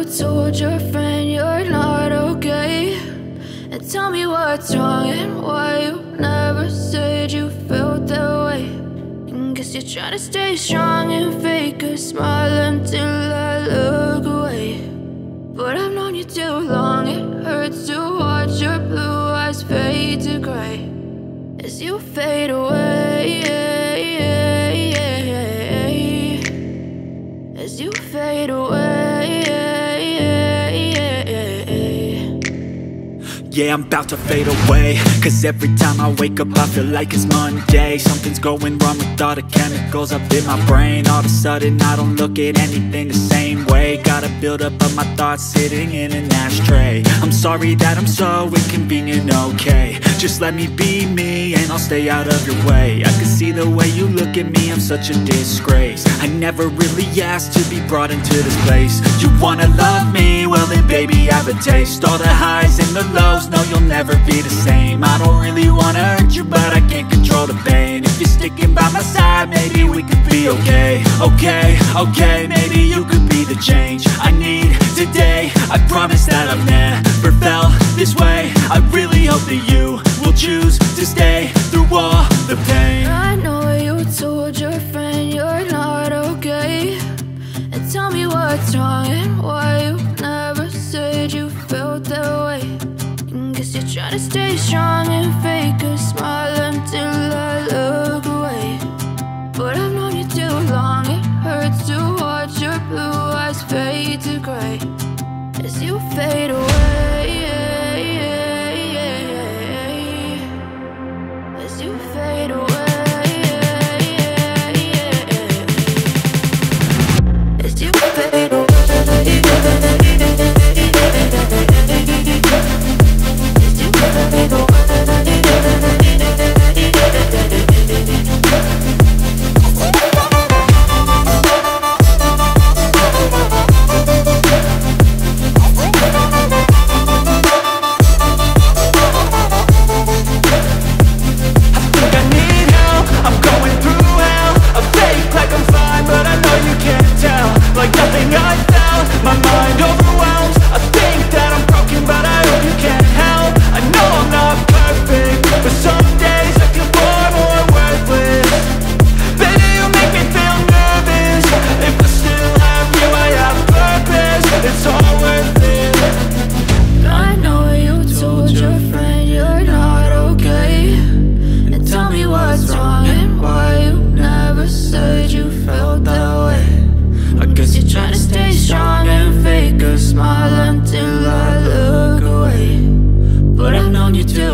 told your friend you're not okay? And tell me what's wrong and why you never said you felt that way. And guess you're trying to stay strong and fake a smile until I look away. But I've known you too long, it hurts to watch your blue eyes fade to gray as you fade away, as you fade away. Yeah, I'm about to fade away, cause every time I wake up I feel like it's Monday. Something's going wrong with all the chemicals up in my brain. All of a sudden I don't look at anything the same way. Gotta build up of my thoughts sitting in an ashtray. I'm sorry that I'm so inconvenient, okay? Just let me be me and I'll stay out of your way. I can see the way you look at me, I'm such a disgrace. I never really asked to be brought into this place. You wanna love me? Well then baby, have a taste. All the highs and the lows, no, you'll never be the same. I don't really wanna hurt you, but I can't control the pain. If you're sticking by my side, maybe we could be okay. Okay, maybe you could be the change I need today. I promise that I've never felt this way. I really hope that you will choose to stay through all the pain. I know you told your friend you're not okay. And tell me what's wrong and why you never said you felt that way. Guess you're trying to stay strong and fake a smile until I look away. But I've known you too long, it hurts to watch your blue eyes fade to gray as you fade away, as you fade away, as you fade away. Smile until I look away. But I've known you too